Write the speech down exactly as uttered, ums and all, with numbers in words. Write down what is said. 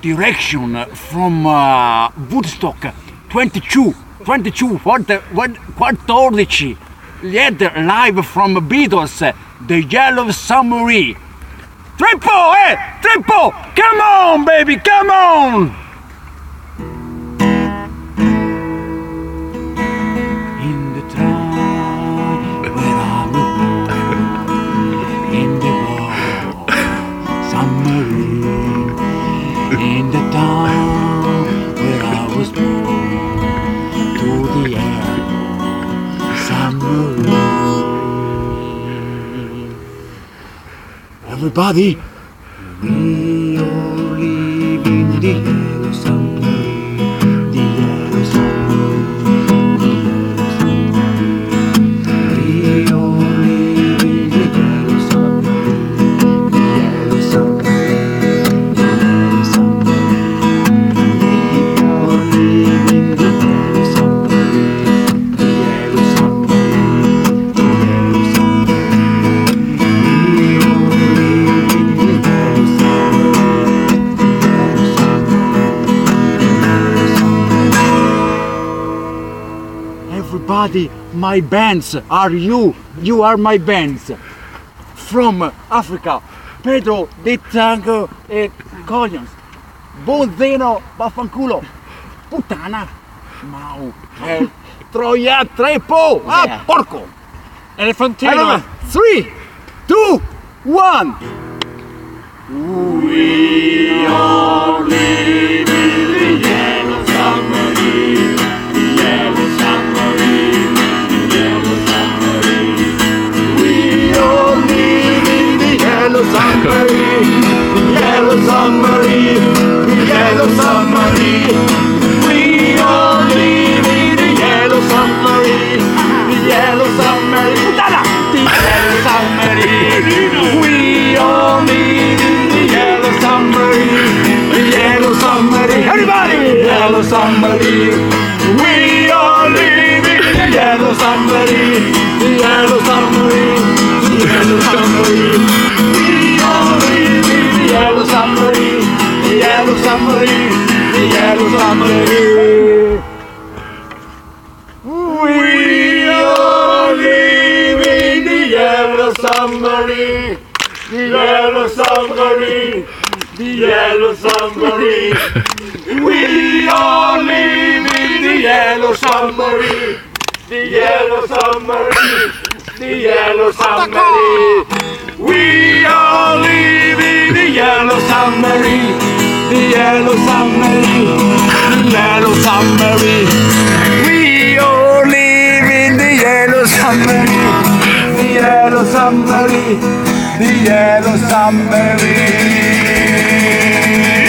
direction from uh, Woodstock twenty-two, twenty-two, quattordici. Lied live from Beatles, The Yellow Submarine. Triple, eh? Triple! Come on, baby, come on! In the train where I was in the war, submarine. In the town where I was born, to the air, submarine. Everybody, we all live in the yellow submarine, the yellow submarine, the yellow submarine. We all live in the yellow submarine, the yellow submarine, the yellow submarine. We all live in the yellow submarine, the yellow submarine, the yellow submarine. We all Everybody, my bands are you. You are my bands. From Africa, Pedro di Tango e Coglions. Bonzeno, vaffanculo. Puttana. Mau. Eh, troia, trepo. Ah, Yeah. porco. Elefantino. Allora, three, two, one. We all live in the yellow submarine, the yellow submarine, the yellow submarine. We all live in the yellow submarine, the yellow submarine, the yellow submarine. We all live in the yellow submarine, the yellow submarine. Puttana! The yellow submarine. We all live in the yellow submarine, the yellow submarine. Everybody! Yellow submarine. We all live in the yellow submarine, the yellow submarine, the yellow submarine. We all live in the yellow submarine, the yellow submarine, the yellow submarine. We all live in the yellow submarine, the yellow submarine, the yellow submarine. We all live in the yellow submarine, the yellow submarine, the yellow submarine. We all live in the yellow submarine, the yellow submarine, the yellow submarine. We all live in the yellow submarine, the yellow submarine, the yellow submarine.